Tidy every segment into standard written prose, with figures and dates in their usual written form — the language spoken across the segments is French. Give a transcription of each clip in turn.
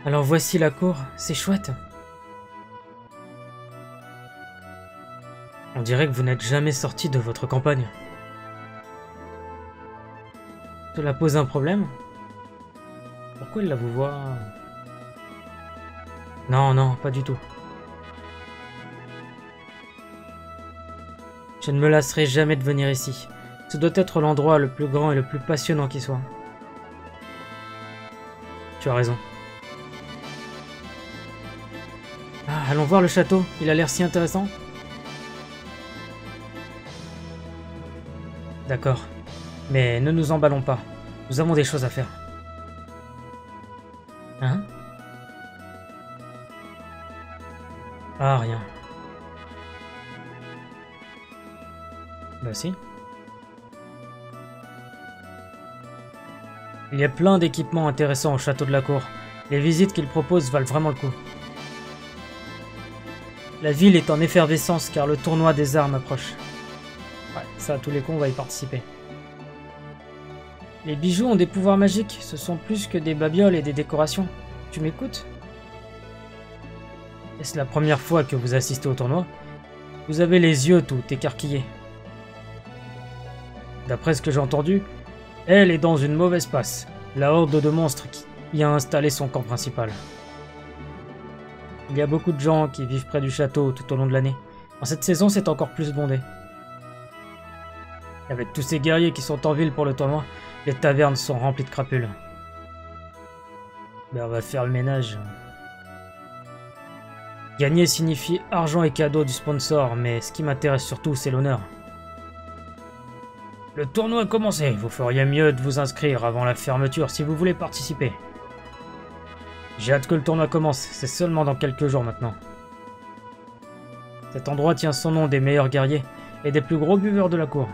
Alors voici la cour, c'est chouette. On dirait que vous n'êtes jamais sorti de votre campagne. Cela pose un problème? Pourquoi il la vous voit? Non, non, pas du tout. Je ne me lasserai jamais de venir ici. Ce doit être l'endroit le plus grand et le plus passionnant qui soit. Tu as raison. Ah, allons voir le château, il a l'air si intéressant. D'accord, mais ne nous emballons pas. Nous avons des choses à faire. Hein? Ah, rien. Bah si. Il y a plein d'équipements intéressants au château de la cour. Les visites qu'il propose valent vraiment le coup. La ville est en effervescence car le tournoi des armes approche. Ouais, ça, à tous les coups, on va y participer. Les bijoux ont des pouvoirs magiques. Ce sont plus que des babioles et des décorations. Tu m'écoutes? Est-ce la première fois que vous assistez au tournoi? Vous avez les yeux tout écarquillés. D'après ce que j'ai entendu, elle est dans une mauvaise passe. La horde de monstres qui y a installé son camp principal. Il y a beaucoup de gens qui vivent près du château tout au long de l'année. En cette saison, c'est encore plus bondé. Avec tous ces guerriers qui sont en ville pour le tournoi, les tavernes sont remplies de crapules. Ben, on va faire le ménage. Gagner signifie argent et cadeaux du sponsor, mais ce qui m'intéresse surtout, c'est l'honneur. Le tournoi a commencé, vous feriez mieux de vous inscrire avant la fermeture si vous voulez participer. J'ai hâte que le tournoi commence, c'est seulement dans quelques jours maintenant. Cet endroit tient son nom des meilleurs guerriers et des plus gros buveurs de la cour.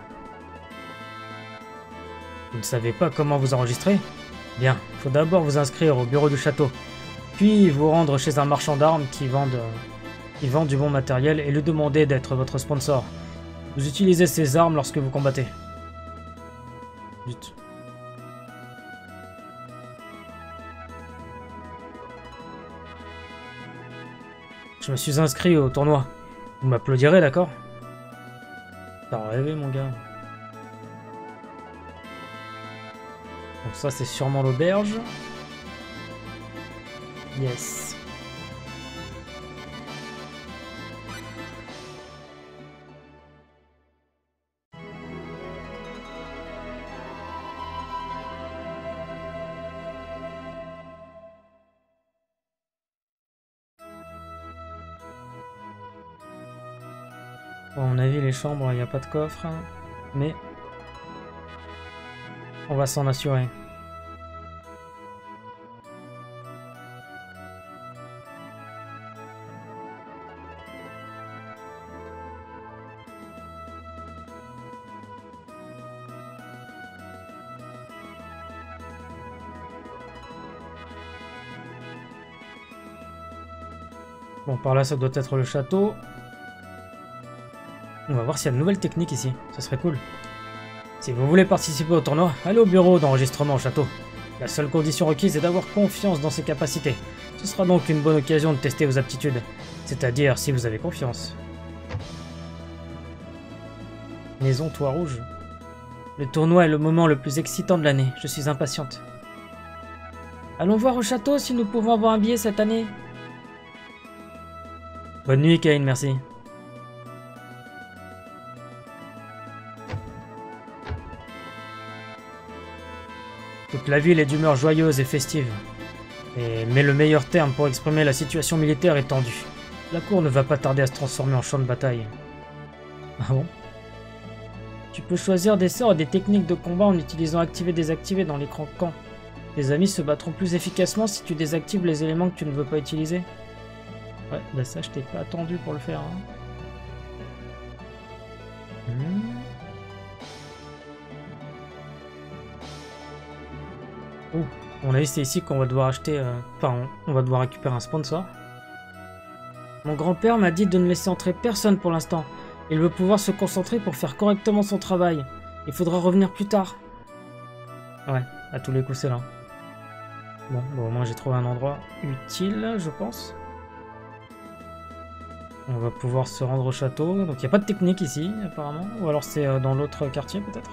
Vous ne savez pas comment vous enregistrer? Bien, il faut d'abord vous inscrire au bureau du château, puis vous rendre chez un marchand d'armes qui vend du bon matériel et lui demander d'être votre sponsor. Vous utilisez ces armes lorsque vous combattez. Vite. Je me suis inscrit au tournoi. Vous m'applaudirez, d'accord? T'as rêvé, mon gars. Donc ça, c'est sûrement l'auberge. Yes. Bon, on a vu les chambres, il n'y a pas de coffre, mais on va s'en assurer. Bon, par là, ça doit être le château. On va voir s'il y a de nouvelles techniques ici, ce serait cool. Si vous voulez participer au tournoi, allez au bureau d'enregistrement au château. La seule condition requise est d'avoir confiance dans ses capacités. Ce sera donc une bonne occasion de tester vos aptitudes, c'est-à-dire si vous avez confiance. Maison Toit Rouge. Le tournoi est le moment le plus excitant de l'année, je suis impatiente. Allons voir au château si nous pouvons avoir un billet cette année. Bonne nuit, Kane, merci. Toute la ville est d'humeur joyeuse et festive. Mais le meilleur terme pour exprimer la situation militaire est tendue. La cour ne va pas tarder à se transformer en champ de bataille. Ah bon? Tu peux choisir des sorts et des techniques de combat en utilisant activer et désactiver dans l'écran camp. Tes amis se battront plus efficacement si tu désactives les éléments que tu ne veux pas utiliser. Ouais, bah ça je t'ai pas attendu pour le faire. Hein. Oh, on a vu c'est ici qu'on va devoir acheter... Enfin, on va devoir récupérer un sponsor. Mon grand-père m'a dit de ne laisser entrer personne pour l'instant. Il veut pouvoir se concentrer pour faire correctement son travail. Il faudra revenir plus tard. Ouais, à tous les coups c'est là. Bon, au moins j'ai trouvé un endroit utile, je pense. On va pouvoir se rendre au château. Donc il n'y a pas de technique ici, apparemment. Ou alors c'est dans l'autre quartier, peut-être.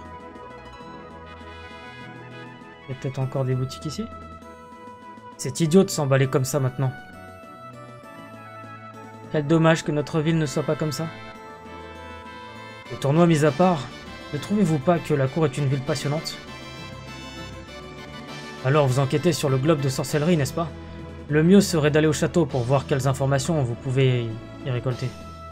Il y a peut-être encore des boutiques ici. C'est idiot de s'emballer comme ça maintenant. Quel dommage que notre ville ne soit pas comme ça. Le tournoi mis à part, ne trouvez-vous pas que la cour est une ville passionnante? Alors vous enquêtez sur le globe de sorcellerie, n'est-ce pas? Le mieux serait d'aller au château pour voir quelles informations vous pouvez y récolter.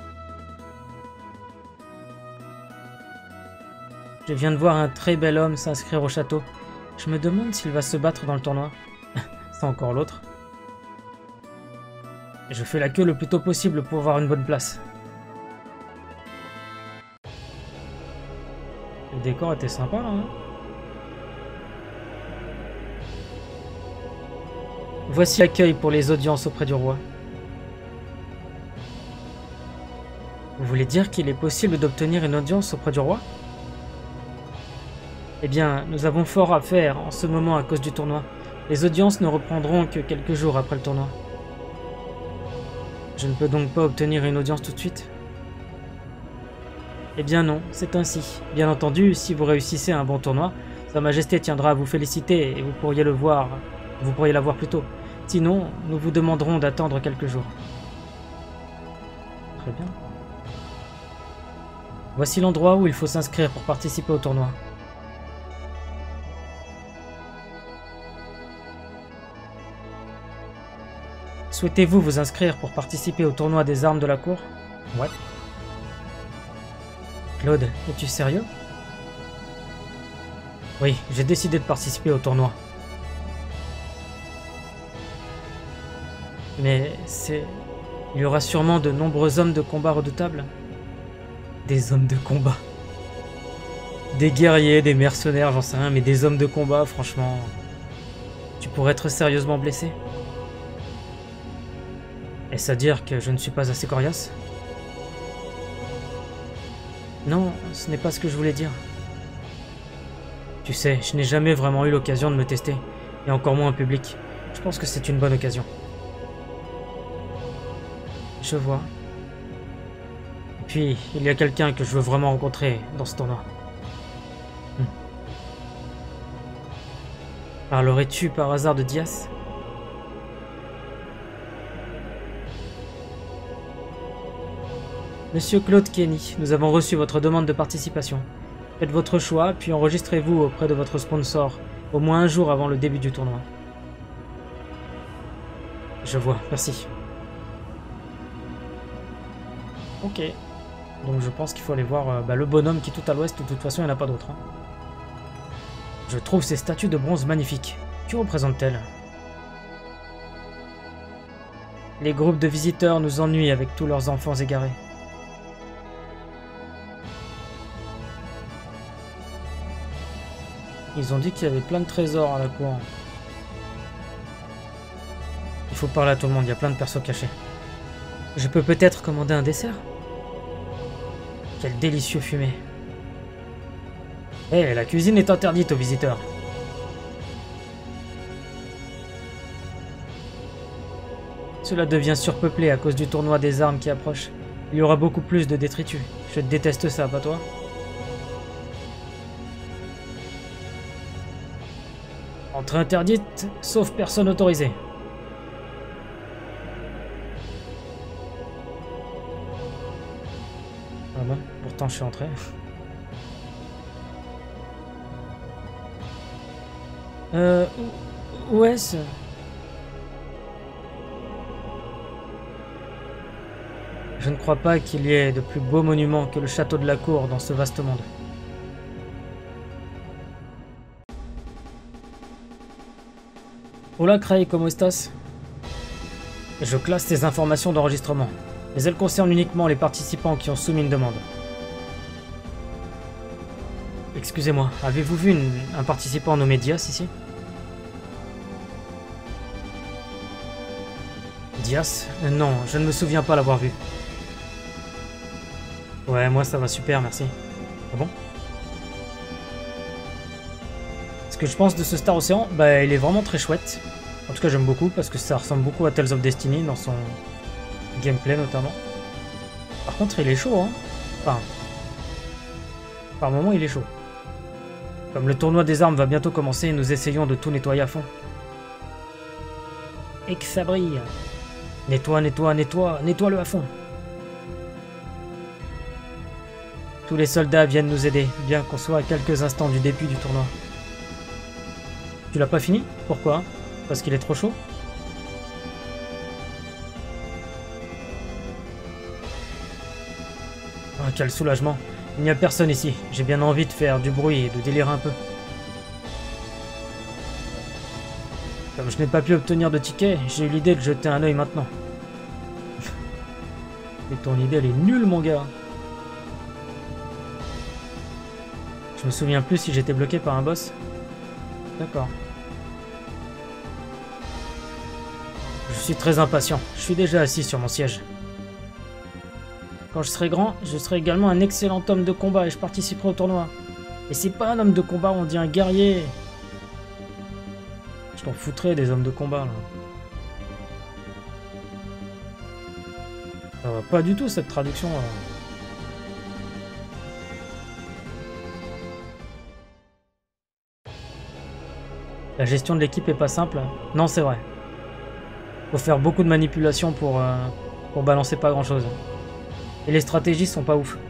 Je viens de voir un très bel homme s'inscrire au château. Je me demande s'il va se battre dans le tournoi. C'est encore l'autre. Je fais la queue le plus tôt possible pour avoir une bonne place. Le décor était sympa là, hein? Voici l'accueil pour les audiences auprès du roi. Vous voulez dire qu'il est possible d'obtenir une audience auprès du roi? Eh bien, nous avons fort à faire en ce moment à cause du tournoi. Les audiences ne reprendront que quelques jours après le tournoi. Je ne peux donc pas obtenir une audience tout de suite? Eh bien non, c'est ainsi. Bien entendu, si vous réussissez un bon tournoi, Sa Majesté tiendra à vous féliciter et vous pourriez la voir plus tôt. Sinon, nous vous demanderons d'attendre quelques jours. Très bien. Voici l'endroit où il faut s'inscrire pour participer au tournoi. Souhaitez-vous vous inscrire pour participer au tournoi des armes de la cour? Ouais. Claude, es-tu sérieux? Oui, j'ai décidé de participer au tournoi. Mais il y aura sûrement de nombreux hommes de combat redoutables. Des hommes de combat. Des guerriers, des mercenaires, j'en sais rien, mais des hommes de combat, franchement... Tu pourrais être sérieusement blessé? Est-ce à dire que je ne suis pas assez coriace? Non, ce n'est pas ce que je voulais dire. Tu sais, je n'ai jamais vraiment eu l'occasion de me tester, et encore moins en public. Je pense que c'est une bonne occasion. Je vois. Et puis, il y a quelqu'un que je veux vraiment rencontrer dans ce tournoi. Parlerais-tu par hasard de Dias? Monsieur Claude Kenny, nous avons reçu votre demande de participation. Faites votre choix, puis enregistrez-vous auprès de votre sponsor, au moins un jour avant le début du tournoi. Je vois, merci. Ok. Donc je pense qu'il faut aller voir le bonhomme qui est tout à l'ouest, de toute façon il n'y en a pas d'autre. Hein. Je trouve ces statues de bronze magnifiques. Que représentent-elles? Les groupes de visiteurs nous ennuient avec tous leurs enfants égarés. Ils ont dit qu'il y avait plein de trésors à la cour. Il faut parler à tout le monde, il y a plein de persos cachés. Je peux peut-être commander un dessert? Quel délicieux fumé. Eh, la cuisine est interdite aux visiteurs. Cela devient surpeuplé à cause du tournoi des armes qui approche. Il y aura beaucoup plus de détritus. Je déteste ça, pas toi? Entrée interdite, sauf personne autorisée. Ah bon, pourtant je suis entré. Où est-ce? Je ne crois pas qu'il y ait de plus beau monument que le château de la cour dans ce vaste monde. Hola Cray, ¿cómo estás? Je classe tes informations d'enregistrement, mais elles concernent uniquement les participants qui ont soumis une demande. Excusez-moi, avez-vous vu un participant nommé Dias ici? Dias? Non, je ne me souviens pas l'avoir vu. Ouais, moi ça va super, merci. Ah bon? Ce que je pense de ce Star Ocean, bah il est vraiment très chouette. En tout cas, j'aime beaucoup parce que ça ressemble beaucoup à Tales of Destiny dans son gameplay notamment. Par contre, il est chaud, hein. Enfin, par moment, il est chaud. Comme le tournoi des armes va bientôt commencer, nous essayons de tout nettoyer à fond. Et que ça brille. Nettoie, nettoie, nettoie, nettoie-le à fond. Tous les soldats viennent nous aider, bien qu'on soit à quelques instants du début du tournoi. Tu l'as pas fini? Pourquoi? Parce qu'il est trop chaud? Ah, quel soulagement. Il n'y a personne ici. J'ai bien envie de faire du bruit et de délirer un peu. Comme je n'ai pas pu obtenir de ticket, j'ai eu l'idée de jeter un œil maintenant. Et ton idée, elle est nulle, mon gars. Je me souviens plus si j'étais bloqué par un boss. D'accord. Je suis très impatient. Je suis déjà assis sur mon siège. Quand je serai grand, je serai également un excellent homme de combat et je participerai au tournoi. Et c'est pas un homme de combat, on dit un guerrier. Je t'en foutrais des hommes de combat, là. Ça va pas du tout, cette traduction, là. La gestion de l'équipe est pas simple. Non, c'est vrai. Faut faire beaucoup de manipulations pour balancer pas grand chose. Et les stratégies sont pas ouf.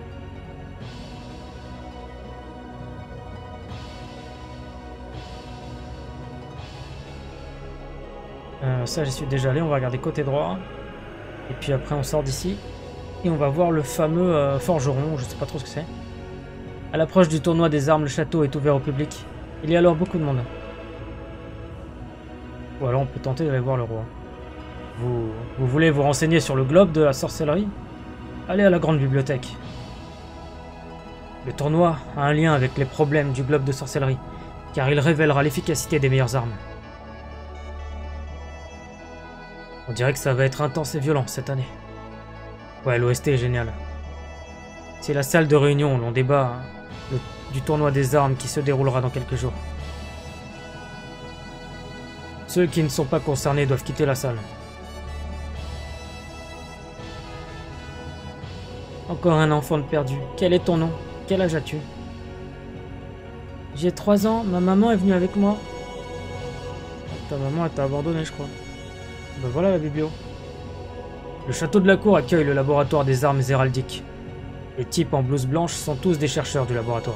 Ça, j'y suis déjà allé. On va regarder côté droit. Et puis après, on sort d'ici. Et on va voir le fameux forgeron. Je sais pas trop ce que c'est. À l'approche du tournoi des armes, le château est ouvert au public. Il y a alors beaucoup de monde. Ou alors on peut tenter d'aller voir le roi. Vous voulez vous renseigner sur le globe de la sorcellerie? Allez à la grande bibliothèque. Le tournoi a un lien avec les problèmes du globe de sorcellerie, car il révélera l'efficacité des meilleures armes. On dirait que ça va être intense et violent cette année. Ouais, l'OST est génial. C'est la salle de réunion où l'on débat du tournoi des armes qui se déroulera dans quelques jours. Ceux qui ne sont pas concernés doivent quitter la salle. Encore un enfant de perdu. Quel est ton nom? Quel âge as-tu? J'ai 3 ans, ma maman est venue avec moi. Ta maman, elle t'a abandonné, je crois. Ben voilà la biblio. Le château de la cour accueille le laboratoire des armes héraldiques. Les types en blouse blanche sont tous des chercheurs du laboratoire.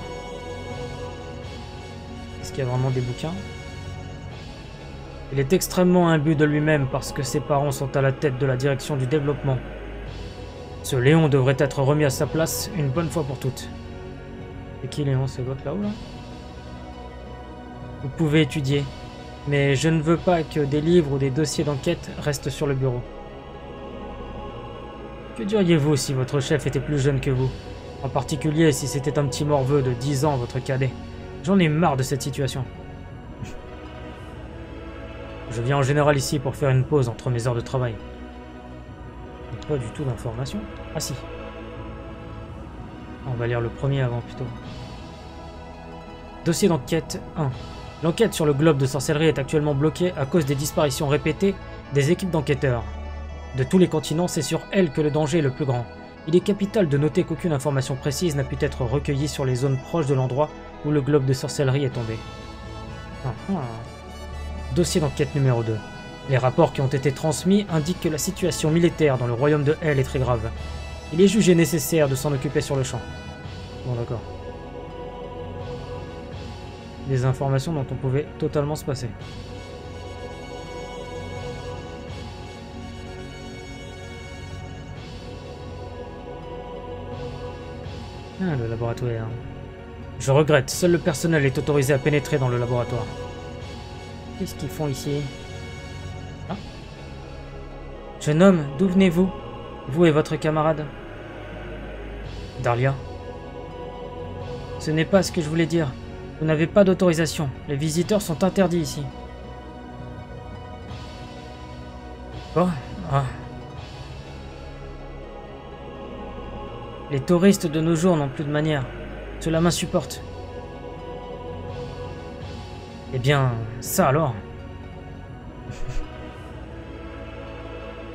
Est-ce qu'il y a vraiment des bouquins? Il est extrêmement imbu de lui-même parce que ses parents sont à la tête de la direction du développement. Ce Léon devrait être remis à sa place une bonne fois pour toutes. Et qui Léon? C'est l'autre là-haut là? Vous pouvez étudier, mais je ne veux pas que des livres ou des dossiers d'enquête restent sur le bureau. Que diriez-vous si votre chef était plus jeune que vous? En particulier si c'était un petit morveux de 10 ans, votre cadet. J'en ai marre de cette situation. Je viens en général ici pour faire une pause entre mes heures de travail. Pas du tout d'informations. Ah si. On va lire le premier avant plutôt. Dossier d'enquête 1. L'enquête sur le globe de sorcellerie est actuellement bloquée à cause des disparitions répétées des équipes d'enquêteurs. De tous les continents, c'est sur elle que le danger est le plus grand. Il est capital de noter qu'aucune information précise n'a pu être recueillie sur les zones proches de l'endroit où le globe de sorcellerie est tombé. Dossier d'enquête numéro 2. Les rapports qui ont été transmis indiquent que la situation militaire dans le royaume de Hell est très grave. Il est jugé nécessaire de s'en occuper sur le champ. Bon d'accord. Des informations dont on pouvait totalement se passer. Ah, le laboratoire. Je regrette, seul le personnel est autorisé à pénétrer dans le laboratoire. Qu'est-ce qu'ils font ici? Ah. Jeune homme, d'où venez-vous? Vous et votre camarade? Darlia. Ce n'est pas ce que je voulais dire. Vous n'avez pas d'autorisation. Les visiteurs sont interdits ici. Oh, ah. Les touristes de nos jours n'ont plus de manière. Cela m'insupporte. Eh bien, ça alors.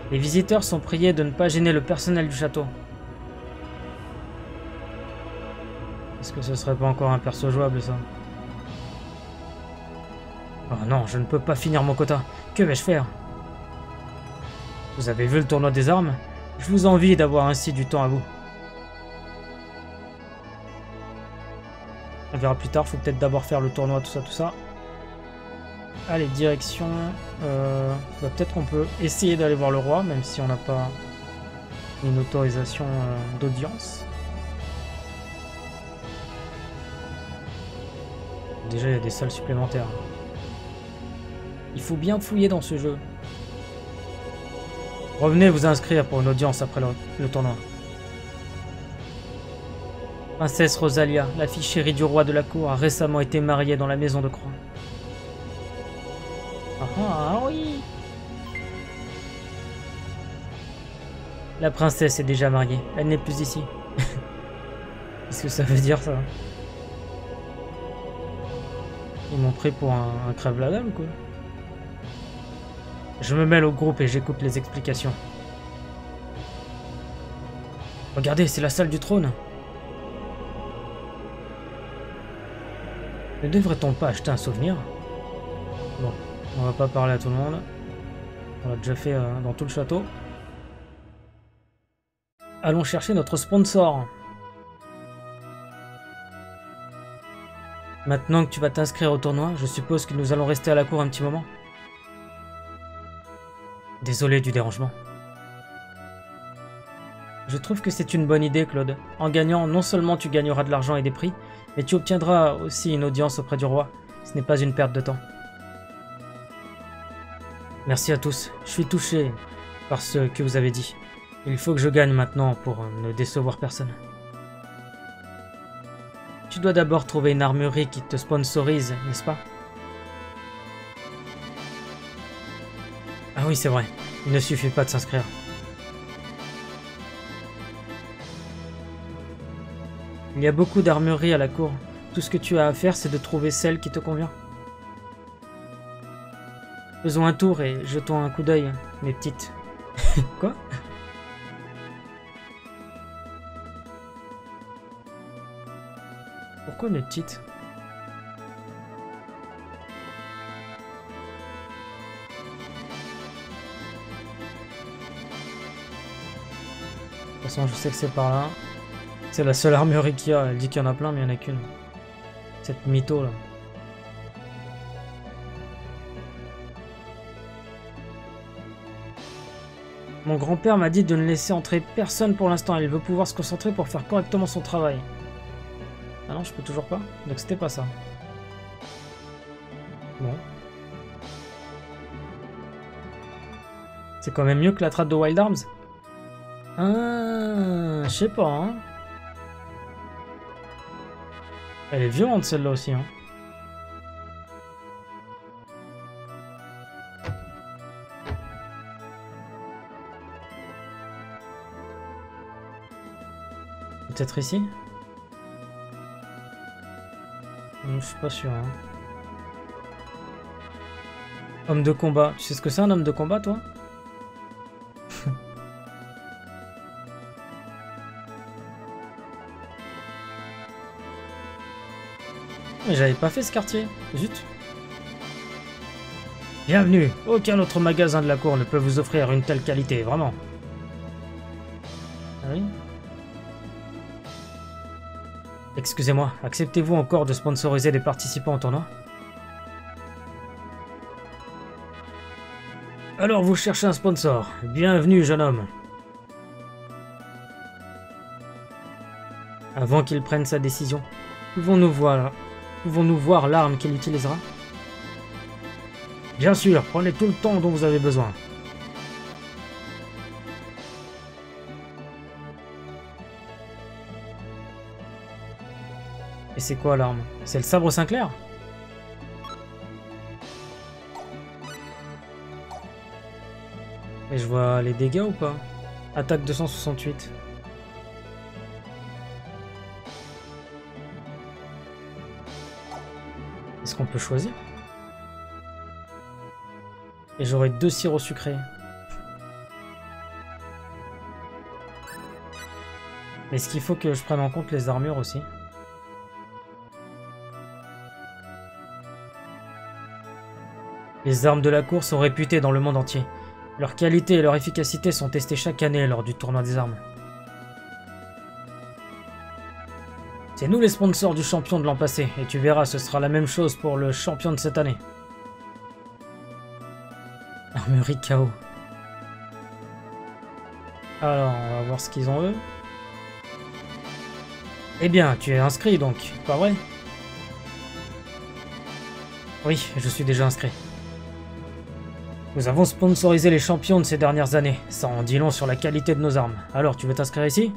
Les visiteurs sont priés de ne pas gêner le personnel du château. Est-ce que ce serait pas encore un perso jouable, ça? Oh non, je ne peux pas finir mon quota. Que vais-je faire? Vous avez vu le tournoi des armes? Je vous envie d'avoir ainsi du temps à vous. On verra plus tard, faut peut-être d'abord faire le tournoi, tout ça, tout ça. Allez, direction... peut-être qu'on peut essayer d'aller voir le roi, même si on n'a pas une autorisation d'audience. Déjà, il y a des salles supplémentaires. Il faut bien fouiller dans ce jeu. Revenez vous inscrire pour une audience après le tournoi. Princesse Rosalia, la fille chérie du roi de la cour, a récemment été mariée dans la maison de Croix. Ah oui! La princesse est déjà mariée, elle n'est plus ici. Qu'est-ce que ça veut dire, ça? Ils m'ont pris pour un crève-la-dalle ou quoi? Je me mêle au groupe et j'écoute les explications. Regardez, c'est la salle du trône. Ne devrait-on pas acheter un souvenir? Bon, on va pas parler à tout le monde. On l'a déjà fait dans tout le château. Allons chercher notre sponsor. Maintenant que tu vas t'inscrire au tournoi, je suppose que nous allons rester à la cour un petit moment. Désolé du dérangement. Je trouve que c'est une bonne idée, Claude. En gagnant, non seulement tu gagneras de l'argent et des prix, mais tu obtiendras aussi une audience auprès du roi. Ce n'est pas une perte de temps. Merci à tous. Je suis touché par ce que vous avez dit. Il faut que je gagne maintenant pour ne décevoir personne. Tu dois d'abord trouver une armurerie qui te sponsorise, n'est-ce pas? Ah oui, c'est vrai. Il ne suffit pas de s'inscrire. Il y a beaucoup d'armureries à la cour. Tout ce que tu as à faire, c'est de trouver celle qui te convient. Faisons un tour et jetons un coup d'œil, mes petites. Quoi? Pourquoi mes petites? De toute façon, je sais que c'est par là. C'est la seule armurerie qu'il y a. Elle dit qu'il y en a plein, mais il n'y en a qu'une. Cette mytho là. Mon grand-père m'a dit de ne laisser entrer personne pour l'instant. Il veut pouvoir se concentrer pour faire correctement son travail. Ah non, je peux toujours pas. Donc c'était pas ça. Bon. C'est quand même mieux que la traite de Wild Arms. Ah, je sais pas, hein. Elle est violente celle-là aussi, hein. Peut-être ici? Je suis pas sûr, hein. Homme de combat. Tu sais ce que c'est un homme de combat, toi? Mais j'avais pas fait ce quartier. Zut. Bienvenue. Aucun autre magasin de la cour ne peut vous offrir une telle qualité, vraiment. Ah oui? Excusez-moi, acceptez-vous encore de sponsoriser des participants au tournoi? Alors vous cherchez un sponsor. Bienvenue, jeune homme. Avant qu'il prenne sa décision, pouvons-nous voir l'arme qu'il utilisera? Bien sûr, prenez tout le temps dont vous avez besoin. Et c'est quoi l'arme? C'est le sabre Sinclair? Et je vois les dégâts ou pas? Attaque 268. Est-ce qu'on peut choisir? Et j'aurai 2 sirops sucrés. Est-ce qu'il faut que je prenne en compte les armures aussi? Les armes de la course sont réputées dans le monde entier. Leur qualité et leur efficacité sont testées chaque année lors du tournoi des armes. C'est nous les sponsors du champion de l'an passé, et tu verras, ce sera la même chose pour le champion de cette année. Armurerie KO. Alors, on va voir ce qu'ils ont eux. Eh bien, tu es inscrit donc, pas vrai? Oui, je suis déjà inscrit. Nous avons sponsorisé les champions de ces dernières années. Ça en dit long sur la qualité de nos armes. Alors, tu veux t'inscrire ici?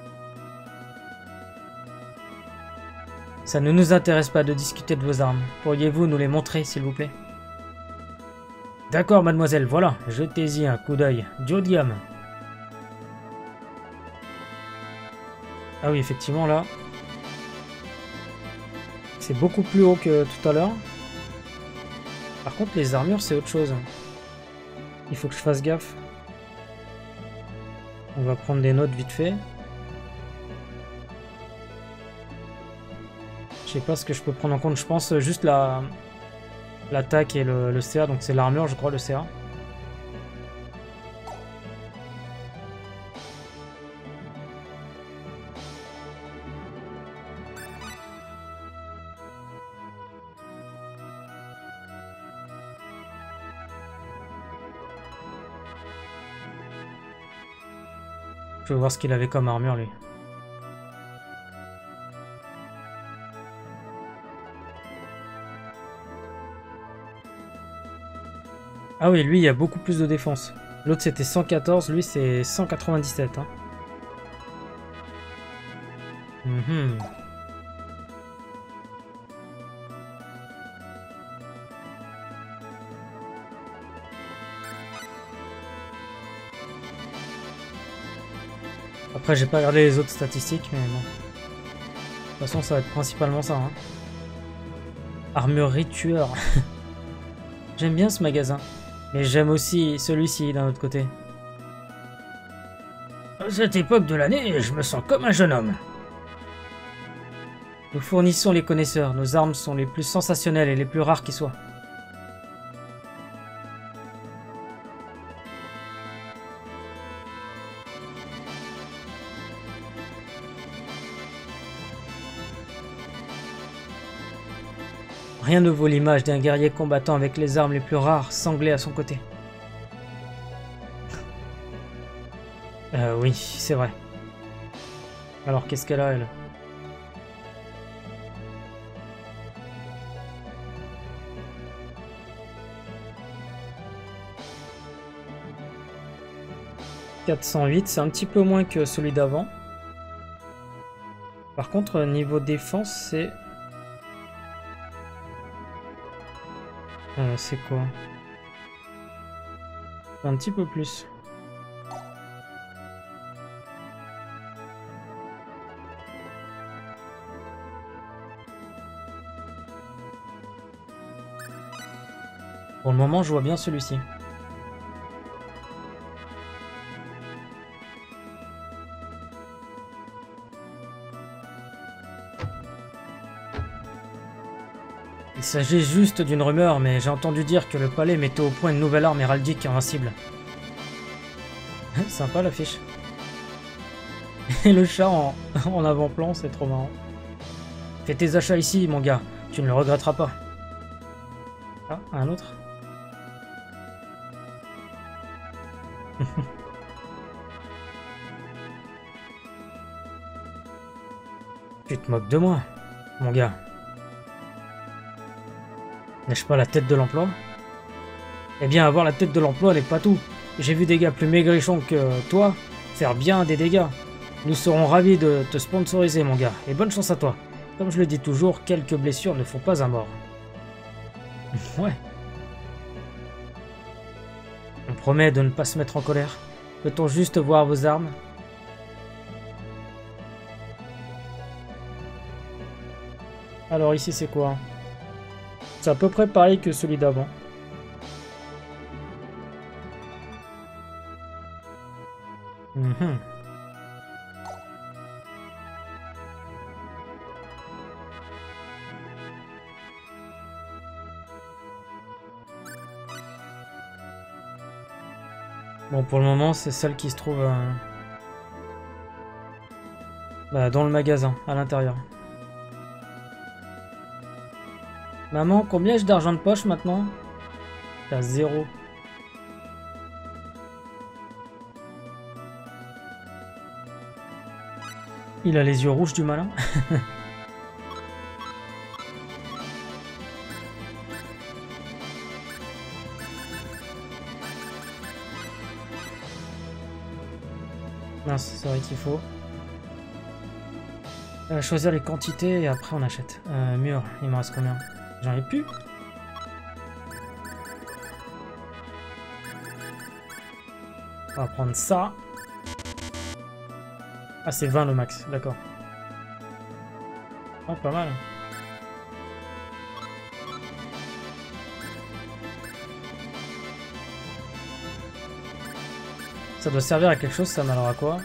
Ça ne nous intéresse pas de discuter de vos armes. Pourriez-vous nous les montrer, s'il vous plaît? D'accord, mademoiselle, voilà. Jetez-y un coup d'œil. Du haut de gamme. Ah oui, effectivement, là. C'est beaucoup plus haut que tout à l'heure. Par contre, les armures, c'est autre chose. Il faut que je fasse gaffe. On va prendre des notes vite fait. Je sais pas ce que je peux prendre en compte. Je pense juste l'attaque et le CA. Donc c'est l'armure, je crois, le CA. Je vais voir ce qu'il avait comme armure, lui. Ah oui, lui, il y a beaucoup plus de défense. L'autre, c'était 114, lui, c'est 197. Hein. Après, j'ai pas regardé les autres statistiques, mais bon. De toute façon, ça va être principalement ça. Hein. Armurerie tueur. J'aime bien ce magasin. Mais j'aime aussi celui-ci d'un autre côté. À cette époque de l'année, je me sens comme un jeune homme. Nous fournissons les connaisseurs. Nos armes sont les plus sensationnelles et les plus rares qui soient. Rien ne vaut l'image d'un guerrier combattant avec les armes les plus rares, sanglé à son côté. Oui, c'est vrai. Alors, qu'est-ce qu'elle a, elle? « 408, c'est un petit peu moins que celui d'avant. Par contre, niveau défense, c'est... c'est quoi? Un petit peu plus. Pour le moment, je vois bien celui-ci. Il s'agit juste d'une rumeur, mais j'ai entendu dire que le palais mettait au point une nouvelle arme héraldique invincible. Sympa l'affiche. Et le chat en avant-plan, c'est trop marrant. Fais tes achats ici, mon gars. Tu ne le regretteras pas. Ah, un autre. Tu te moques de moi, mon gars. N'ai-je pas la tête de l'emploi? Eh bien, avoir la tête de l'emploi n'est pas tout. J'ai vu des gars plus maigrichons que toi faire bien des dégâts. Nous serons ravis de te sponsoriser, mon gars. Et bonne chance à toi. Comme je le dis toujours, quelques blessures ne font pas un mort. Ouais. On promet de ne pas se mettre en colère. Peut-on juste voir vos armes? Alors ici, c'est quoi? C'est à peu près pareil que celui d'avant. Bon, pour le moment, c'est celle qui se trouve dans le magasin, à l'intérieur. Maman, combien j'ai d'argent de poche maintenant? T'as 0. Il a les yeux rouges du malin. Mince, c'est vrai qu'il faut choisir les quantités et après on achète. Mur, il me reste combien? J'en ai plus. On va prendre ça. Ah, c'est 20 le max, d'accord. Oh, pas mal. Ça doit servir à quelque chose, ça, mais alors à quoi?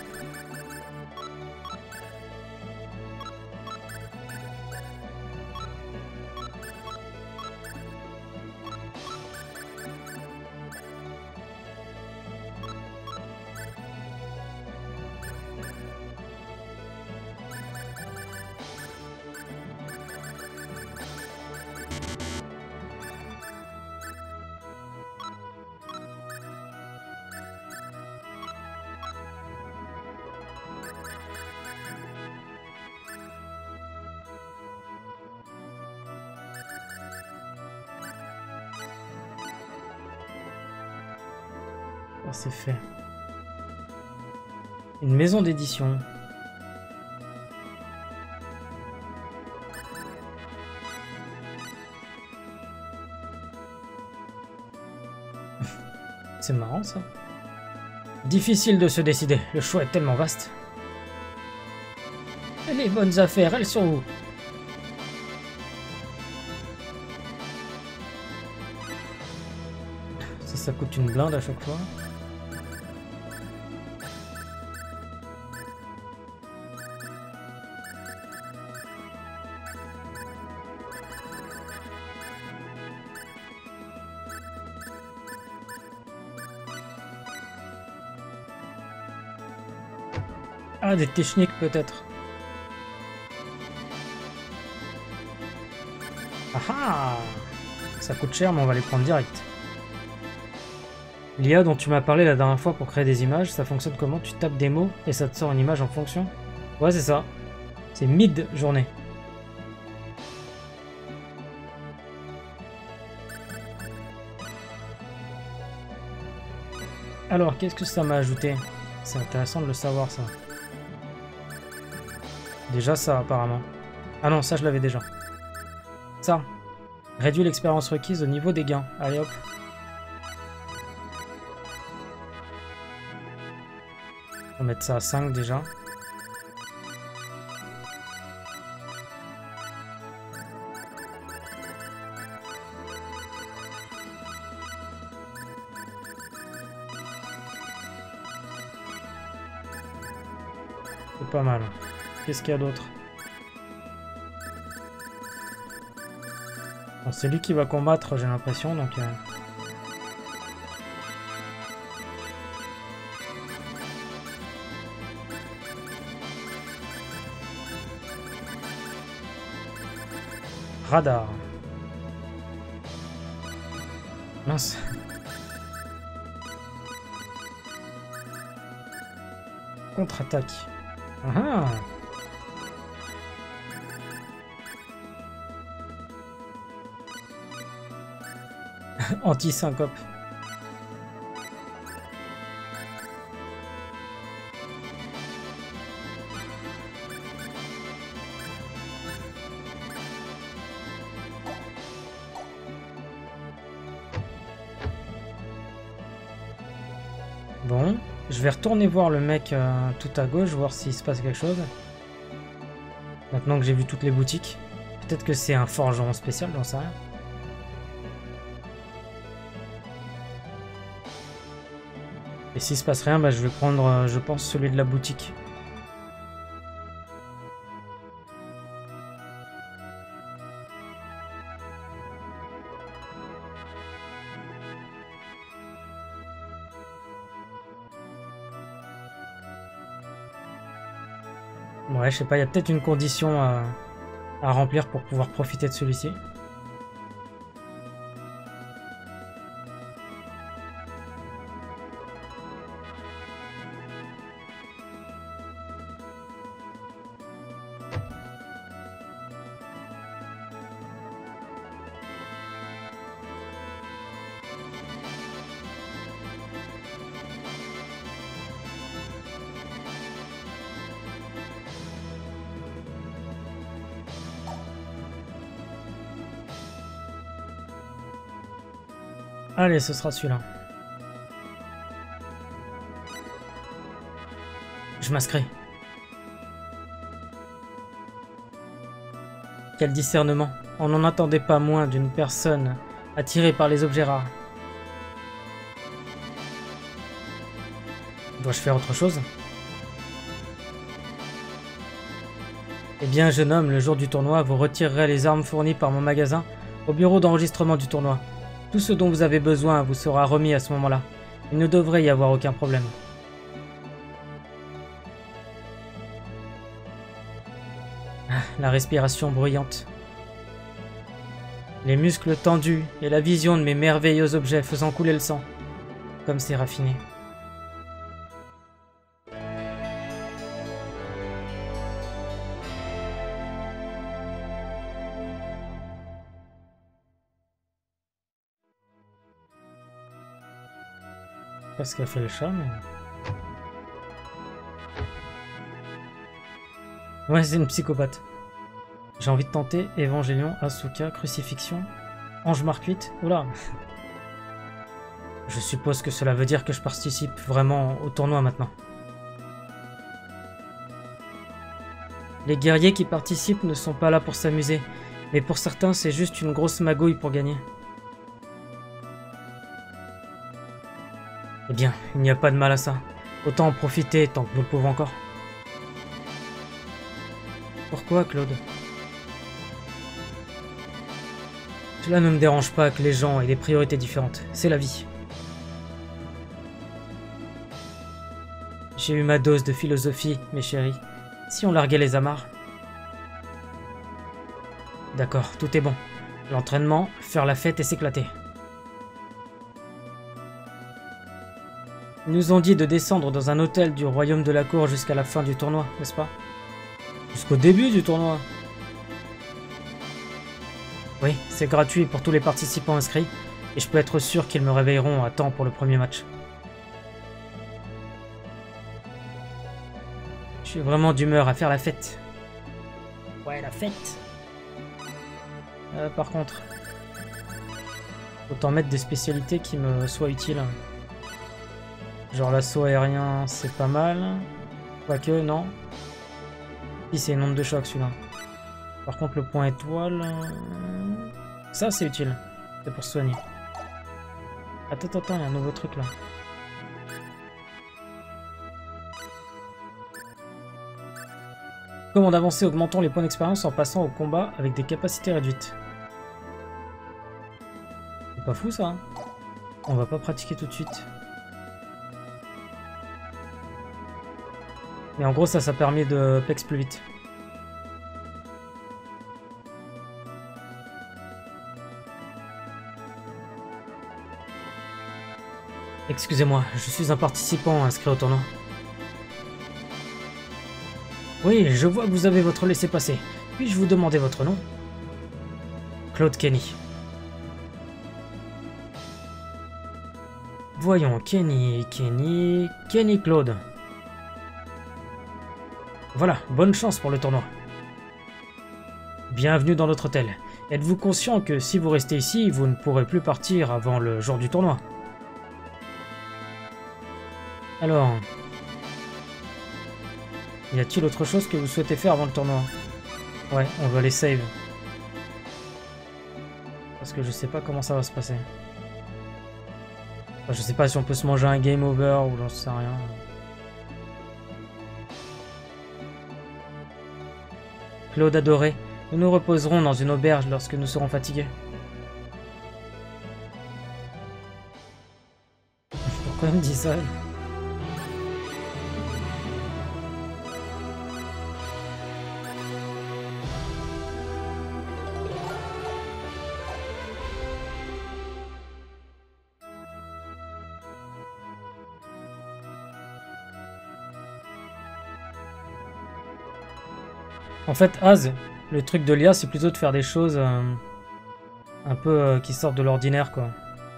Ah, c'est fait. Une maison d'édition. C'est marrant ça. Difficile de se décider, le choix est tellement vaste. Et les bonnes affaires, elles sont où? Ça coûte une blinde à chaque fois. Ah, des techniques peut-être. Ah ah! Ça coûte cher, mais on va les prendre direct. L'IA dont tu m'as parlé la dernière fois pour créer des images, ça fonctionne comment? Tu tapes des mots et ça te sort une image en fonction? Ouais, c'est ça. C'est mid-journée. Alors, qu'est-ce que ça m'a ajouté? C'est intéressant de le savoir, ça. Déjà ça, apparemment. Ah non, ça, je l'avais déjà. Ça. Réduit l'expérience requise au niveau des gains. Allez, hop. On va mettre ça à 5 déjà. C'est pas mal. Qu'est-ce qu'il y a d'autre? Bon, c'est lui qui va combattre, j'ai l'impression, donc... Radar. Mince. Contre-attaque. Ah. Anti-syncope. Bon, je vais retourner voir le mec tout à gauche, voir s'il se passe quelque chose. Maintenant que j'ai vu toutes les boutiques. Peut-être que c'est un forgeron spécial, j'en sais rien. Et s'il se passe rien, bah, je vais prendre, je pense, celui de la boutique. Ouais, je sais pas, il y a peut-être une condition à remplir pour pouvoir profiter de celui-ci. Allez, ce sera celui-là. Je m'inscris. Quel discernement. On n'en attendait pas moins d'une personne attirée par les objets rares. Dois-je faire autre chose? Eh bien, jeune homme, le jour du tournoi, vous retirerez les armes fournies par mon magasin au bureau d'enregistrement du tournoi. Tout ce dont vous avez besoin vous sera remis à ce moment-là. Il ne devrait y avoir aucun problème. Ah, la respiration bruyante. Les muscles tendus et la vision de mes merveilleux objets faisant couler le sang. Comme c'est raffiné. Pas ce qu'a fait le chat, mais... Ouais, c'est une psychopathe. J'ai envie de tenter Évangélion, Asuka, Crucifixion, Ange Marquite. Oula. Je suppose que cela veut dire que je participe vraiment au tournoi maintenant. Les guerriers qui participent ne sont pas là pour s'amuser, mais pour certains c'est juste une grosse magouille pour gagner. Eh bien, il n'y a pas de mal à ça. Autant en profiter tant que nous le pouvons encore. Pourquoi, Claude? Cela ne me dérange pas que les gens aient des priorités différentes. C'est la vie. J'ai eu ma dose de philosophie, mes chéris. Si on larguait les amarres... D'accord, tout est bon. L'entraînement, faire la fête et s'éclater. Ils nous ont dit de descendre dans un hôtel du royaume de la cour jusqu'à la fin du tournoi, n'est-ce pas? Jusqu'au début du tournoi. Oui, c'est gratuit pour tous les participants inscrits, et je peux être sûr qu'ils me réveilleront à temps pour le premier match. Je suis vraiment d'humeur à faire la fête. Ouais, la fête. Par contre, autant mettre des spécialités qui me soient utiles. Genre l'assaut aérien, c'est pas mal. Quoique, non. Si, c'est une onde de choc celui-là. Par contre, le point étoile... Ça, c'est utile. C'est pour se soigner. Attends, il y a un nouveau truc là. Comment d'avancer, augmentons les points d'expérience en passant au combat avec des capacités réduites. C'est pas fou ça, hein? On va pas pratiquer tout de suite. Mais en gros, ça permet de pex plus vite. Excusez-moi, je suis un participant inscrit au tournoi. Oui, je vois que vous avez votre laissez-passer. Puis-je vous demander votre nom? Claude Kenny. Voyons, Kenny Claude. Voilà, bonne chance pour le tournoi. Bienvenue dans notre hôtel. Êtes-vous conscient que si vous restez ici, vous ne pourrez plus partir avant le jour du tournoi? Alors... Y a-t-il autre chose que vous souhaitez faire avant le tournoi? Ouais, on va les save. Parce que je sais pas comment ça va se passer. Enfin, je sais pas si on peut se manger un game over ou j'en sais rien. Claude adoré, nous nous reposerons dans une auberge lorsque nous serons fatigués. Pourquoi elle me dit ça? En fait, Az, le truc de l'IA, c'est plutôt de faire des choses un peu qui sortent de l'ordinaire, quoi.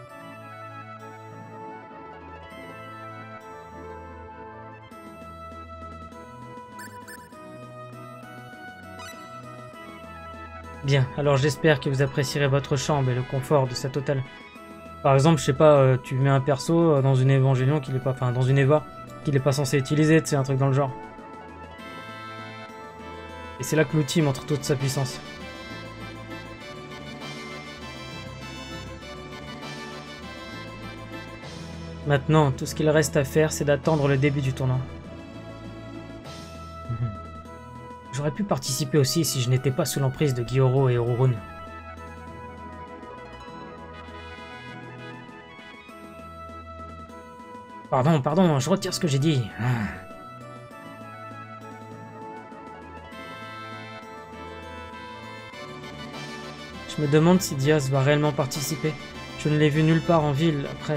Bien, alors j'espère que vous apprécierez votre chambre et le confort de cet hôtel. Par exemple, je sais pas, tu mets un perso dans une Évangélion qu'il est pas, enfin dans une Eva qu'il est pas censé utiliser, tu sais, un truc dans le genre. Et c'est là que l'outil montre toute sa puissance. Maintenant, tout ce qu'il reste à faire, c'est d'attendre le début du tournoi. J'aurais pu participer aussi si je n'étais pas sous l'emprise de Gyoro et Orurun. Pardon, je retire ce que j'ai dit. Je me demande si Diaz va réellement participer. Je ne l'ai vu nulle part en ville après...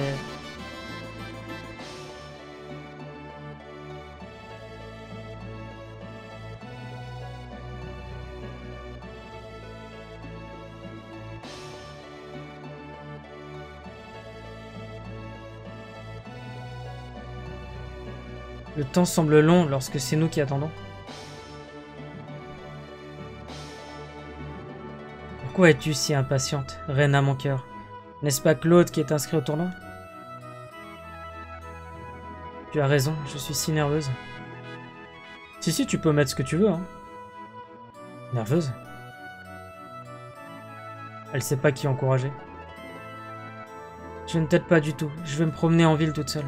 Le temps semble long lorsque c'est nous qui attendons. Pourquoi es-tu si impatiente, reine à mon cœur? N'est-ce pas Claude qui est inscrit au tournoi? Tu as raison, je suis si nerveuse. Si, tu peux mettre ce que tu veux, hein. Nerveuse? Elle sait pas qui encourager. Je ne t'aide pas du tout, je vais me promener en ville toute seule.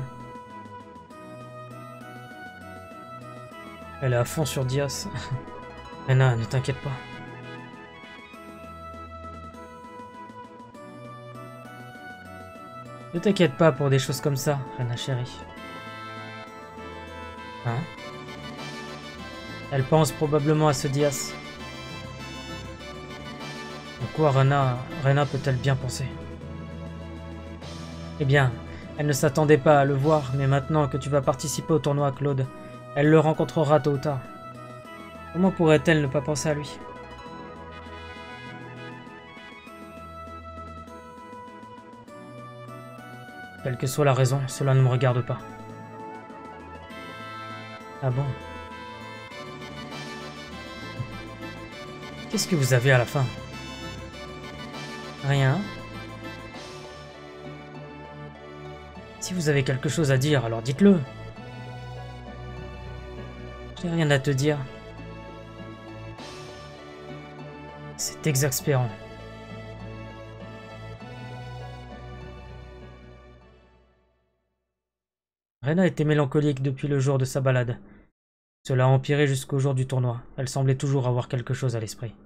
Elle est à fond sur Diaz. Rena, ne t'inquiète pas. Ne t'inquiète pas pour des choses comme ça, Rena chérie. Hein? Elle pense probablement à ce Diaz. À quoi Rena peut-elle bien penser? Eh bien, elle ne s'attendait pas à le voir, mais maintenant que tu vas participer au tournoi, Claude, elle le rencontrera tôt ou tard. Comment pourrait-elle ne pas penser à lui? Quelle que soit la raison, cela ne me regarde pas. Ah bon? Qu'est-ce que vous avez à la fin? Rien. Si vous avez quelque chose à dire, alors dites-le. J'ai rien à te dire. C'est exaspérant. Rena était mélancolique depuis le jour de sa balade. Cela a empiré jusqu'au jour du tournoi. Elle semblait toujours avoir quelque chose à l'esprit.